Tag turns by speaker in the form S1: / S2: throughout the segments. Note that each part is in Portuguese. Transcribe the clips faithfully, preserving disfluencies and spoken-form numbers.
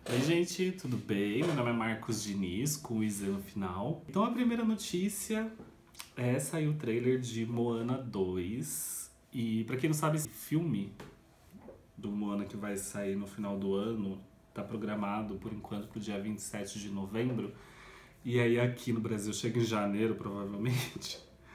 S1: Oi gente, tudo bem? Meu nome é Marcos Diniz, com I Z no final. Então a primeira notícia é saiu o trailer de Moana dois. E pra quem não sabe, esse filme do Moana que vai sair no final do ano tá programado por enquanto pro dia vinte e sete de novembro. E aí aqui no Brasil chega em janeiro, provavelmente.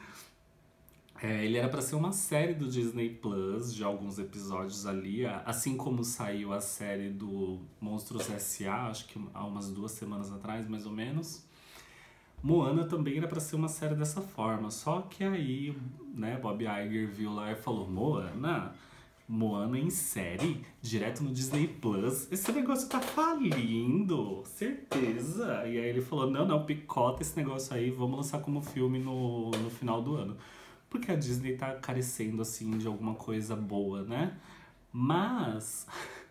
S1: É, ele era pra ser uma série do Disney Plus, de alguns episódios ali, assim como saiu a série do Monstros S A, acho que há umas duas semanas atrás, mais ou menos. Moana também era pra ser uma série dessa forma, só que aí, né, Bob Iger viu lá e falou: Moana? Moana em série? Direto no Disney Plus? Esse negócio tá falindo, certeza. E aí ele falou: não, não, picota esse negócio aí, vamos lançar como filme no, no final do ano. Porque a Disney tá carecendo, assim, de alguma coisa boa, né? Mas...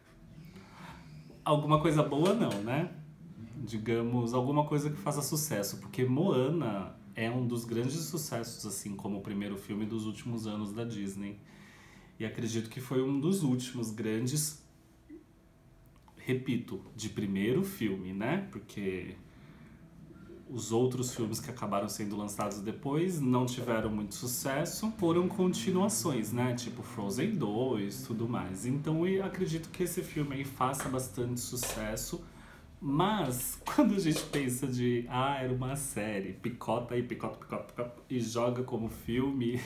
S1: alguma coisa boa não, né? Digamos, alguma coisa que faça sucesso. Porque Moana é um dos grandes sucessos, assim, como o primeiro filme dos últimos anos da Disney. E acredito que foi um dos últimos grandes... repito, de primeiro filme, né? Porque... os outros filmes que acabaram sendo lançados depois não tiveram muito sucesso, foram continuações, né? Tipo Frozen dois, tudo mais. Então eu acredito que esse filme aí faça bastante sucesso, mas quando a gente pensa de, ah, era uma série, picota aí, picota, picota, picota, e joga como filme,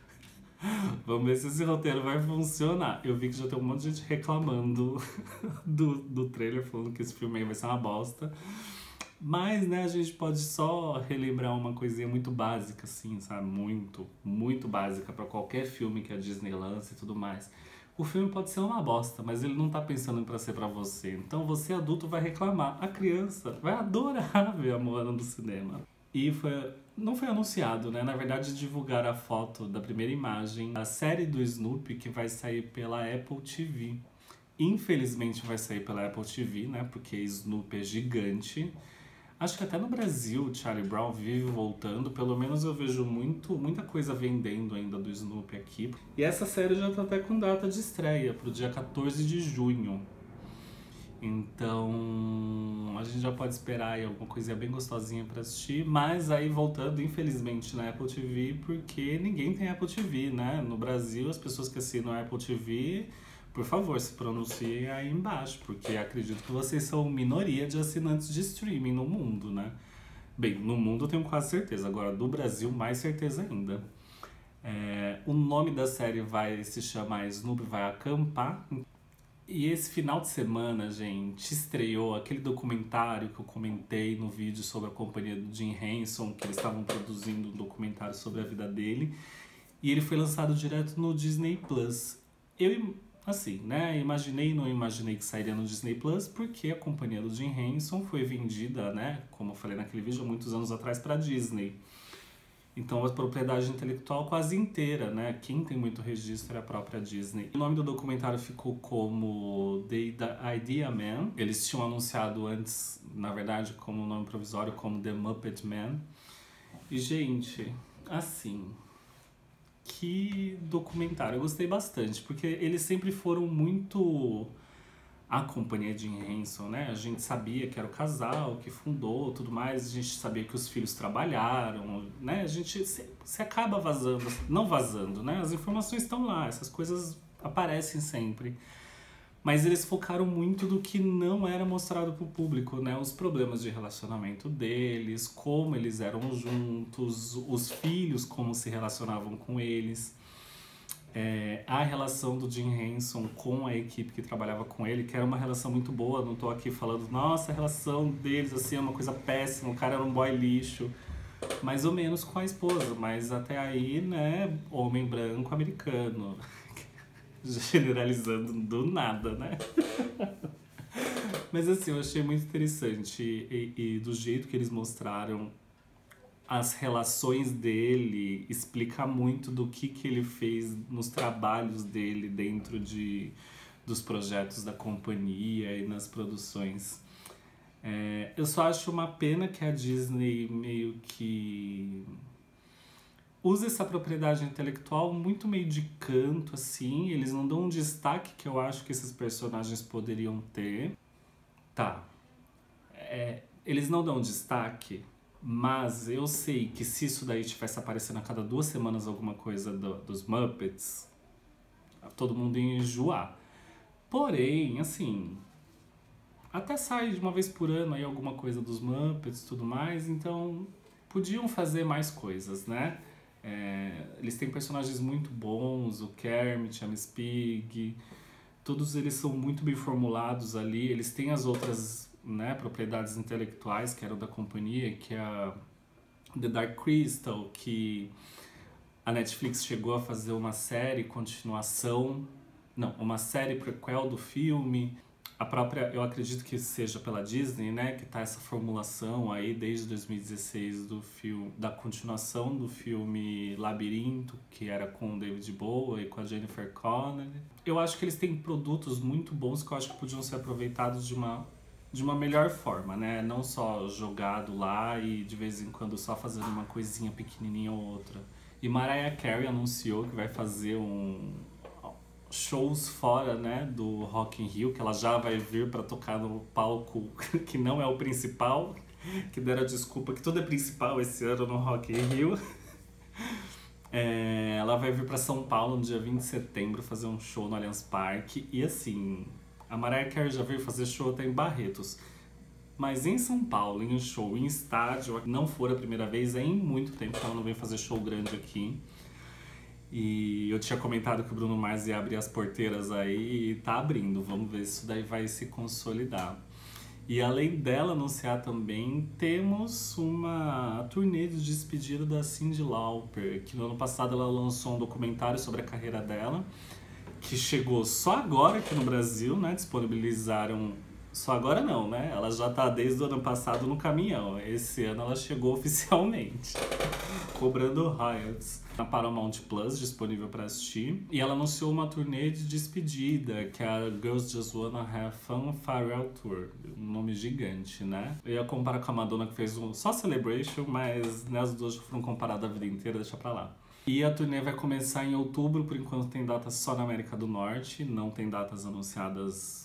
S1: vamos ver se esse roteiro vai funcionar. Eu vi que já tem um monte de gente reclamando do, do trailer, falando que esse filme aí vai ser uma bosta. Mas, né, a gente pode só relembrar uma coisinha muito básica, assim, sabe? Muito, muito básica pra qualquer filme que a Disney lança e tudo mais. O filme pode ser uma bosta, mas ele não tá pensando em pra ser pra você. Então você, adulto, vai reclamar. A criança vai adorar ver a Moana no cinema. E foi... não foi anunciado, né? Na verdade, divulgaram a foto da primeira imagem da série do Snoopy que vai sair pela Apple T V. Infelizmente vai sair pela Apple T V, né? Porque Snoopy é gigante. Acho que até no Brasil o Charlie Brown vive voltando, pelo menos eu vejo muito, muita coisa vendendo ainda do Snoopy aqui. E essa série já tá até com data de estreia, pro dia quatorze de junho. Então a gente já pode esperar aí alguma coisinha bem gostosinha pra assistir, mas aí voltando, infelizmente, na Apple T V, porque ninguém tem Apple T V, né? No Brasil, as pessoas que assinam a Apple T V... por favor, se pronunciem aí embaixo, porque acredito que vocês são minoria de assinantes de streaming no mundo, né? Bem, no mundo eu tenho quase certeza, agora do Brasil mais certeza ainda. É, o nome da série vai se chamar Snoopy Vai Acampar. E esse final de semana, gente, estreou aquele documentário que eu comentei no vídeo sobre a companhia do Jim Henson, que eles estavam produzindo um documentário sobre a vida dele. E ele foi lançado direto no Disney Plus. Eu... assim, né? Imaginei e não imaginei que sairia no Disney Plus, porque a companhia do Jim Henson foi vendida, né? Como eu falei naquele vídeo, há muitos anos atrás para a Disney. Então a propriedade intelectual quase inteira, né? Quem tem muito registro é a própria Disney. O nome do documentário ficou como The Idea Man. Eles tinham anunciado antes, na verdade, como nome provisório, como The Muppet Man. E, gente, assim... que documentário, eu gostei bastante, porque eles sempre foram muito a companhia de Jim Henson, né? A gente sabia que era o casal que fundou, tudo mais, a gente sabia que os filhos trabalharam, né? A gente se, se acaba vazando, não vazando, né? As informações estão lá, essas coisas aparecem sempre. Mas eles focaram muito do que não era mostrado pro público, né? Os problemas de relacionamento deles, como eles eram juntos, os filhos, como se relacionavam com eles. É, a relação do Jim Henson com a equipe que trabalhava com ele, que era uma relação muito boa, não tô aqui falando, nossa, a relação deles, assim, é uma coisa péssima, o cara era um boy lixo. Mais ou menos com a esposa, mas até aí, né, homem branco americano. Generalizando do nada, né? Mas assim, eu achei muito interessante e, e do jeito que eles mostraram as relações dele, explica muito do que, que ele fez nos trabalhos dele dentro de, dos projetos da companhia e nas produções. É, eu só acho uma pena que a Disney meio que... usa essa propriedade intelectual muito meio de canto, assim. Eles não dão um destaque que eu acho que esses personagens poderiam ter. Tá, é, eles não dão destaque, mas eu sei que se isso daí tivesse aparecendo a cada duas semanas alguma coisa do, dos Muppets, todo mundo ia enjoar. Porém, assim, até sai de uma vez por ano aí alguma coisa dos Muppets e tudo mais, então podiam fazer mais coisas, né? É, eles têm personagens muito bons, o Kermit, a Miss Piggy, todos eles são muito bem formulados ali, eles têm as outras, né, propriedades intelectuais que eram da companhia, que é a The Dark Crystal, que a Netflix chegou a fazer uma série continuação, não, uma série prequel do filme. A própria, eu acredito que seja pela Disney, né, que tá essa formulação aí desde dois mil e dezesseis do filme, da continuação do filme Labirinto, que era com o David Bowie e com a Jennifer Connelly. Eu acho que eles têm produtos muito bons que eu acho que podiam ser aproveitados de uma, de uma melhor forma, né, não só jogado lá e de vez em quando só fazendo uma coisinha pequenininha ou outra. E Mariah Carey anunciou que vai fazer um shows fora, né, do Rock in Rio, que ela já vai vir para tocar no palco que não é o principal, que deram a desculpa que tudo é principal esse ano no Rock in Rio. É, ela vai vir para São Paulo no dia vinte de setembro fazer um show no Allianz Parque. E assim, a Mariah Carey já veio fazer show até em Barretos. Mas em São Paulo, em um show, em estádio, não for a primeira vez, é em muito tempo que ela não vem fazer show grande aqui. E eu tinha comentado que o Bruno Mars ia abrir as porteiras aí e tá abrindo. Vamos ver se isso daí vai se consolidar. E além dela anunciar também, temos uma turnê de despedida da Cyndi Lauper, que no ano passado ela lançou um documentário sobre a carreira dela, que chegou só agora aqui no Brasil, né? Disponibilizaram... Só agora não, né? Ela já tá desde o ano passado no caminhão. Esse ano ela chegou oficialmente, cobrando royalties. Na Paramount Plus, disponível para assistir. E ela anunciou uma turnê de despedida, que é a Girls Just Wanna Have Fun Farewell Tour. Um nome gigante, né? Eu ia comparar com a Madonna, que fez um só Celebration, mas né, as duas já foram comparadas a vida inteira, deixa pra lá. E a turnê vai começar em outubro, por enquanto tem datas só na América do Norte, não tem datas anunciadas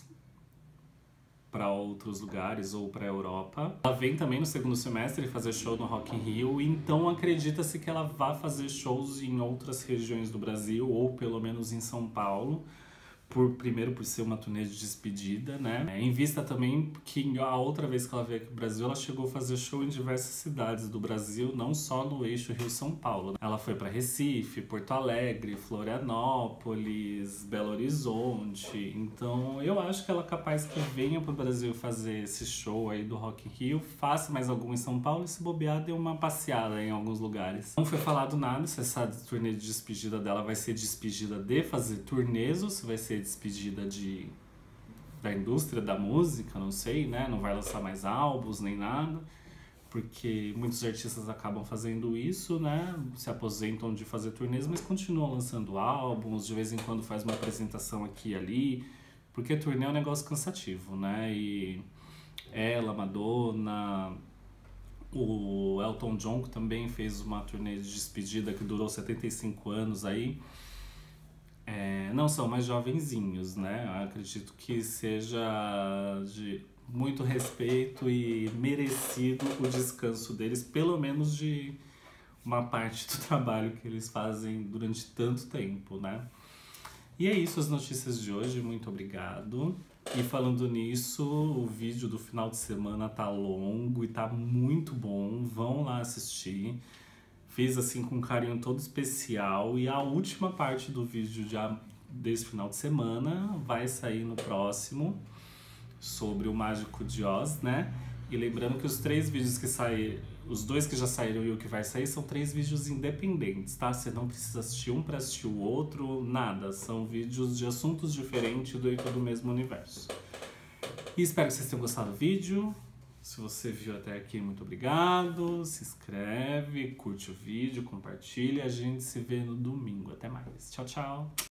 S1: para outros lugares ou para a Europa. Ela vem também no segundo semestre fazer show no Rock in Rio, então acredita-se que ela vá fazer shows em outras regiões do Brasil, ou pelo menos em São Paulo, por, primeiro por ser uma turnê de despedida, né? Em vista também que a outra vez que ela veio aqui pro Brasil, ela chegou a fazer show em diversas cidades do Brasil, não só no eixo Rio-São Paulo. Ela foi para Recife, Porto Alegre, Florianópolis, Belo Horizonte. Então eu acho que ela é capaz que venha pro Brasil fazer esse show aí do Rock in Rio, faça mais algum em São Paulo e se bobear dê uma passeada em alguns lugares. Não foi falado nada se essa turnê de despedida dela vai ser despedida de fazer turnês ou se vai ser despedida de, da indústria da música, não sei, né? Não vai lançar mais álbuns nem nada, porque muitos artistas acabam fazendo isso, né? Se aposentam de fazer turnês, mas continuam lançando álbuns, de vez em quando faz uma apresentação aqui e ali, porque turnê é um negócio cansativo, né? E ela, Madonna, o Elton John, que também fez uma turnê de despedida que durou setenta e cinco anos aí. É, não são mais jovenzinhos, né? Eu acredito que seja de muito respeito e merecido o descanso deles, pelo menos de uma parte do trabalho que eles fazem durante tanto tempo, né? E é isso as notícias de hoje, muito obrigado. E falando nisso, o vídeo do final de semana tá longo e tá muito bom, vão lá assistir. Fiz assim com um carinho todo especial e a última parte do vídeo de, desse final de semana vai sair no próximo, sobre o Mágico de Oz, né? E lembrando que os três vídeos que saíram, os dois que já saíram e o que vai sair, são três vídeos independentes, tá? Você não precisa assistir um para assistir o outro, nada. São vídeos de assuntos diferentes dentro do mesmo universo. E espero que vocês tenham gostado do vídeo. Se você viu até aqui, muito obrigado. Se inscreve, curte o vídeo, compartilha. A gente se vê no domingo. Até mais. Tchau, tchau.